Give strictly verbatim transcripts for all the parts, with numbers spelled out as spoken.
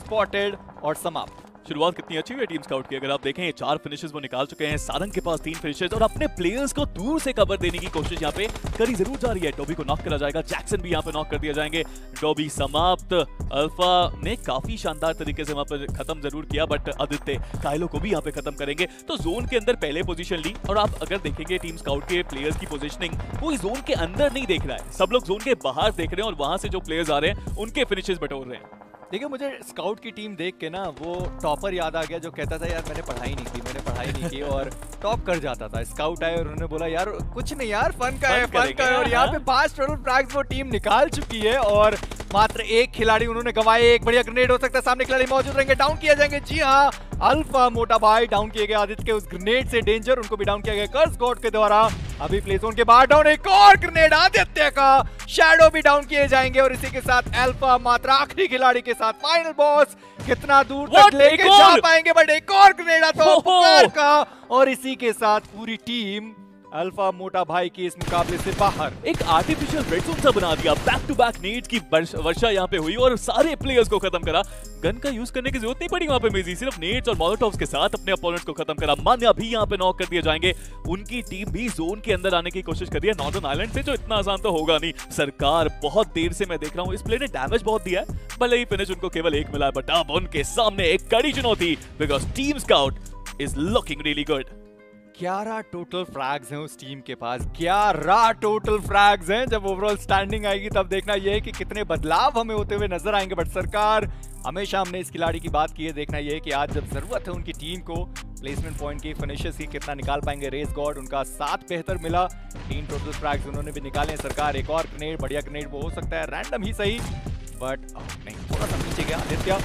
Spotted और समाप्त। शुरुआत कितनी अच्छी हुई है टीम स्काउट की। अगर आप देखें चार फिनिशेस वो निकाल चुके हैं, सारंग के पास तीन फिनिशेस और अपने प्लेयर्स को दूर से कवर देने की कोशिश यहाँ पे करी जरूर जा रही है। डॉबी को नॉक करा जाएगा, जैक्सन भी यहाँ पे नॉक कर दिया जाएंगे। डॉबी समाप्त। अल्फा ने काफी शानदार तरीके से वहां पर खत्म जरूर किया, बट आदित्य काइलो को भी यहाँ पे खत्म करेंगे। तो जोन के अंदर पहले पोजीशन ली और आप अगर देखेंगे टीम स्काउट के प्लेयर्स की पोजीशनिंग, कोई जोन के अंदर नहीं देख रहा है, सब लोग जोन के बाहर देख रहे हैं और वहां से जो प्लेयर्स आ रहे हैं उनके फिनिशेस बटोर रहे हैं। देखिए, मुझे स्काउट की टीम देख के ना वो टॉपर याद आ गया जो कहता था यार मैंने पढ़ाई नहीं की, मैंने पढ़ाई नहीं की और टॉप कर जाता था। स्काउट आए और उन्होंने बोला यार कुछ नहीं यार, फन का है, फन का है। और यहाँ पे पांच टोटल फ्रैग्स वो टीम निकाल चुकी है और मात्र एक खिलाड़ी उन्होंने गंवाए। एक बढ़िया ग्रेनेड हो सकता है, सामने खिलाड़ी मौजूद रहेंगे, डाउन किया जाएंगे। जी हाँ, अल्फा मोटा भाई डाउन किए गए। आदित्य के उस ग्रेनेड से डेंजर, उनको भी डाउन किया गया कर्स गॉड के द्वारा। अभी प्ले जोन के बाहर डाउन, एक और ग्रेनेड आदित्य का, शैडो भी डाउन किए जाएंगे और इसी के साथ अल्फा मात्र आखिरी खिलाड़ी के साथ फाइनल बॉस कितना दूर तक लेके जा पाएंगे। बट एक और ग्रेनेड आता है पुकार का और इसी के साथ पूरी टीम अल्फा मोटा भाई की इस मुकाबले से बाहर। एक आर्टिफिशियल रेड जोन सा बना दिया, बैक टू बैक नेट की वर्षा यहाँ पे हुई और सारे प्लेयर्स को खत्म करा। गन का यूज करने की जरूरत नहीं पड़ी वहां पे मेजी, सिर्फ नेट्स और मोलोटोव्स के साथ अपने अपोनेंट को खत्म करा। मान्या भी यहाँ पे नॉक कर दिए जाएंगे। उनकी टीम भी जोन के अंदर आने की कोशिश कर रही है नॉर्दर्न आइलैंड से, जो इतना आसान तो होगा नहीं। सरकार बहुत देर से मैं देख रहा हूँ, इस प्ले ने डैमेज बहुत दिया है, भले ही फिनिश उनको केवल एक मिला है, बट अब उनके सामने एक कड़ी चुनौती, because team scout is looking really good. ग्यारह टोटल फ्रैग्स हैं उस टीम के पास, ग्यारह टोटल फ्रैग्स हैं। जब ओवरऑल स्टैंडिंग आएगी तब देखना यह है कि कितने बदलाव हमें होते हुए नजर आएंगे। बट सरकार, हमेशा हमने इस खिलाड़ी की बात की है, देखना यह है कि आज जब जरूरत है उनकी टीम को प्लेसमेंट पॉइंट की, फिनिशेस की, कितना निकाल पाएंगे। रेस गॉड उनका सात बेहतर मिला, तीन टोटल फ्रैग्स उन्होंने भी निकाले। सरकार एक और ग्रेनेड, बढ़िया ग्रेनेड वो हो सकता है रैंडम ही सही, बट नहीं, थोड़ा सा नीचे गया आदित्य,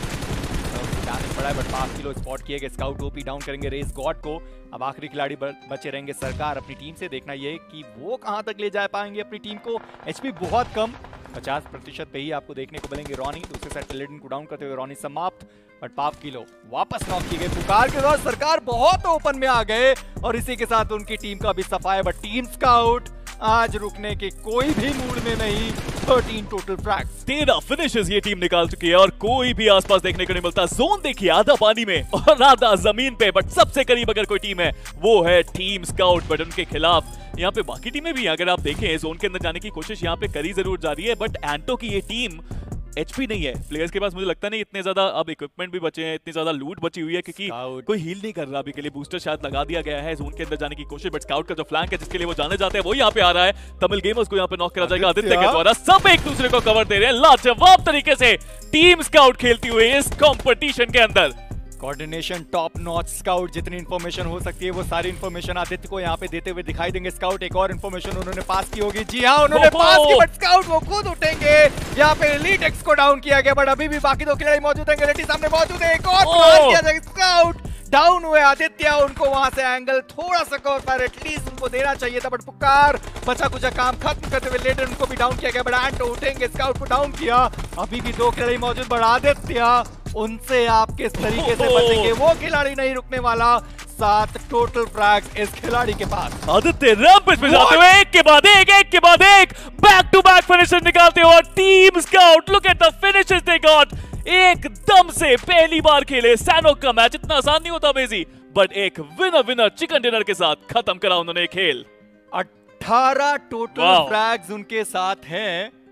डैमेज पड़ा है बट पांच किलो स्पॉट किए गए। स्काउट ओपी डाउन करेंगे रेस गॉड को। अब आखिरी खिलाड़ी बचे रहेंगे सरकार अपनी टीम से। देखना ये कि वो कहां तक ले जा पाएंगे अपनी टीम को। एचपी बहुत कम, पचास प्रतिशत पे ही आपको देखने को मिलेंगे। रॉनी दूसरे साइड पेलेडिन को डाउन करते हुए रॉनी समाप्त, बट पाप किलो वापस नॉक की गई। पुकार के बाद सरकार बहुत ओपन में आ गए और इसी के साथ उनकी टीम का भी सफाया। बट टीम स्काउट आज रुकने के कोई भी मूड में नहीं। तेरह टोटल फ्रैग्स, तेरह फिनिशेस ये टीम निकाल चुकी है और कोई भी आसपास देखने को नहीं मिलता। जोन देखिए आधा पानी में और आधा जमीन पे, बट सबसे करीब अगर कोई टीम है वो है टीम स्काउट। बट उनके खिलाफ यहाँ पे बाकी टीमें भी, अगर आप देखें जोन के अंदर जाने की कोशिश यहाँ पे करी जरूर जा रही है, बट एंटो की ये टीम एचपी नहीं है प्लेयर्स के पास। मुझे लगता नहीं इतने ज्यादा अब इक्विपमेंट भी बचे हैं, इतनी ज्यादा लूट बची हुई है, क्योंकि कोई हील नहीं कर रहा अभी के लिए। बूस्टर शायद लगा दिया गया है जोन के अंदर जाने की कोशिश, बट स्काउट का जो फ्लैंक है जिसके लिए वो जाने जाते हैं वो यहाँ पे आ रहा है। तमिल गेमर्स को यहाँ पे नॉक करा जाएगा आदित्य के द्वारा। सब एक दूसरे को कवर दे रहे हैं लाजवाब तरीके से टीम स्काउट खेलती हुई इस कॉम्पिटिशन के अंदर। Coordination top notch. स्काउट जितनी इंफॉर्मेशन हो सकती है वो सारी इंफॉर्मेशन आदित्य को यहाँ पे देते हुए दिखाई देंगे। स्काउट एक और इंफॉर्मेशन उन्होंने पास की होगी। जी हाँ, उन्होंने पास की, बट स्काउट वो खुद उठेंगे। यहाँ पे एलीट एक्स को डाउन किया गया, बट अभी भी बाकी दो खिलाड़ी मौजूद हैं। रेड्डी सामने मौजूद है, एक और किया जाएगा। स्काउट डाउन हुए आदित्य, उनको वहां से एंगल थोड़ा सा कवर पर एटलीस्ट उनको देना चाहिए था, बट पुकार बचा कुछ काम खत्म करते हुए लेटर उनको भी डाउन किया गया। बट एंटो उठेंगे, स्काउट को डाउन किया। अभी भी दो खिलाड़ी मौजूद, बट आदित्य उनसे आप किस तरीके से बचेंगे, वो खिलाड़ी नहीं रुकने वाला। सात टोटल फ्रैग्स इस खिलाड़ी के पास। आदित्य रैंपेज पे जाते हुए एक के बाद एक, एक के बाद एक, बैक टू बैक फिनिशेस निकालते हुए team scout, look at the finishes they got. एकदम से पहली बार खेले सैनोक का मैच, इतना आसान नहीं होता बेजी, बट एक विनर विनर चिकन डिनर के साथ खत्म करा उन्होंने खेल। अठारह टोटल फ्रैग्स उनके साथ हैं।